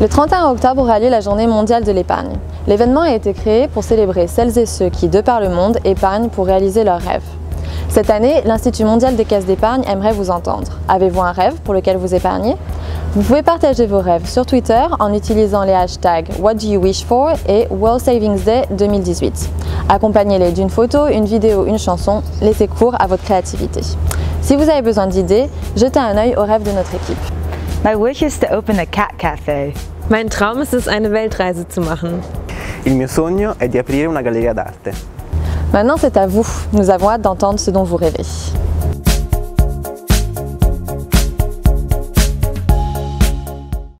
Le 31 octobre aura lieu la Journée mondiale de l'épargne. L'événement a été créé pour célébrer celles et ceux qui, de par le monde, épargnent pour réaliser leurs rêves. Cette année, l'Institut mondial des caisses d'épargne aimerait vous entendre. Avez-vous un rêve pour lequel vous épargnez? Vous pouvez partager vos rêves sur Twitter en utilisant les hashtags What do you wish for et World Savings Day 2018. Accompagnez-les d'une photo, une vidéo, une chanson, laissez cours à votre créativité. Si vous avez besoin d'idées, jetez un œil aux rêves de notre équipe. My wish is to open a cat cafe. Mein Traum ist es, eine Weltreise zu machen. Il mio sogno è di aprire una galleria d'arte. Maintenant, c'est à vous. Nous avons hâte d'entendre ce dont vous rêvez.